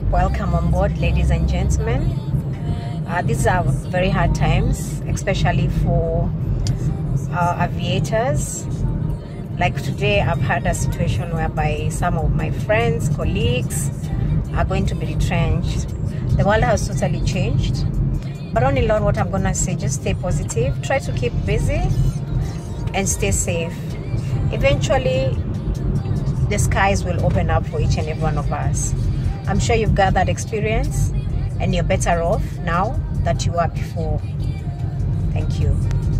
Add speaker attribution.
Speaker 1: Welcome on board, ladies and gentlemen. These are very hard times, especially for aviators. Like today, I've had a situation whereby some of my friends, colleagues are going to be retrenched. The world has totally changed. But only Lord, what I'm gonna say, just stay positive, try to keep busy and stay safe. Eventually, the skies will open up for each and every one of us. I'm sure you've got that experience and you're better off now than you were before. Thank you.